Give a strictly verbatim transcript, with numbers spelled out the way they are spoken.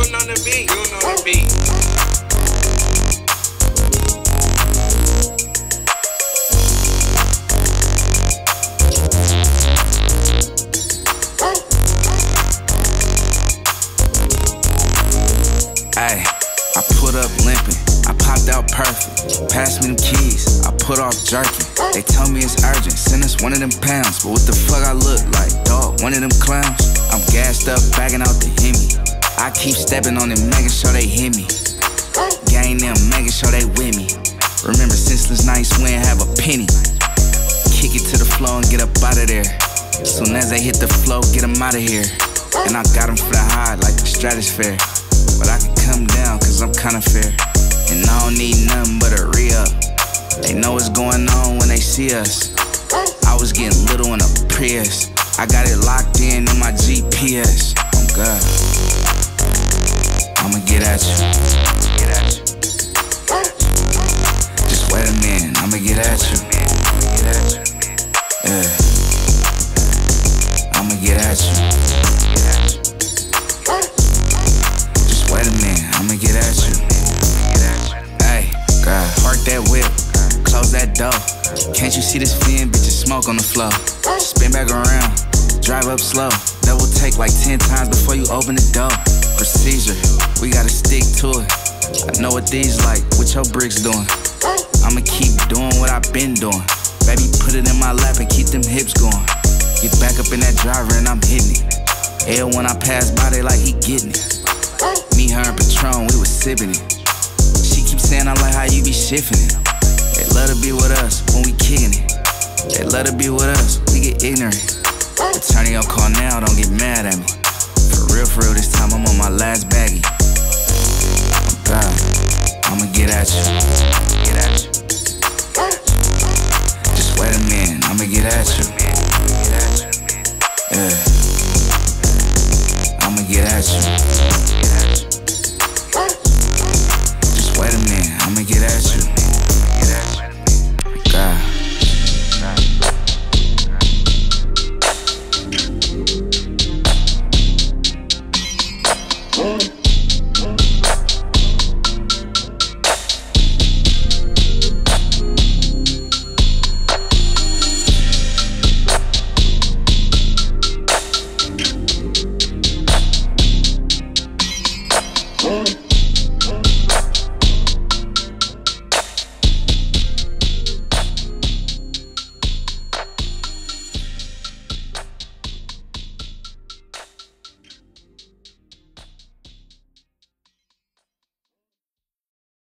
June on the beat. June on the beat. Ay, I put up limping, I popped out perfect. Pass me them keys, I put off jerking. They tell me it's urgent, send us one of them pounds. But what the fuck I look like, dog? One of them clowns? I'm gassed up, bagging out the Hemi. I keep stepping on them, making sure they hit me. Gang them, making sure they with me. Remember senseless nights, we ain't have a penny. Kick it to the floor and get up out of there. Soon as they hit the floor, get them out of here. And I got them for the high like the stratosphere. But I can come down cause I'm kinda fair. And I don't need nothing but a re-up. They know what's going on when they see us. I was getting little in a Prius. I got it locked in in my G P S. Oh God, I'ma get at you. Get at you. Just wait a minute, I'ma get at you. Get at you. Yeah, I'ma get at you. Get at you. Just wait a minute, I'ma get at you. Hey, God, park that whip, close that door. Can't you see this fin, bitch, it's smoke on the floor. Spin back around, drive up slow. That will take like ten times before you open the door. Procedure, we gotta stick to it. I know what these like, what your bricks doing. I'ma keep doing what I've been doing. Baby, put it in my lap and keep them hips going. Get back up in that driver and I'm hitting it. Hell, when I pass by, they like he getting it. Me, her, and Patron, we was sipping it. She keeps saying I like how you be shifting it. They love to be with us when we kicking it. They love to be with us, we get ignorant. Returning your call now, don't get mad at me. For real, for real, this time I'm on my last baggie. Oh God, I'ma get at you. Get at you. Just wait a minute, I'ma get at you. Yeah, I'ma get at you. Just wait a minute, I'ma get at you. God. Mm.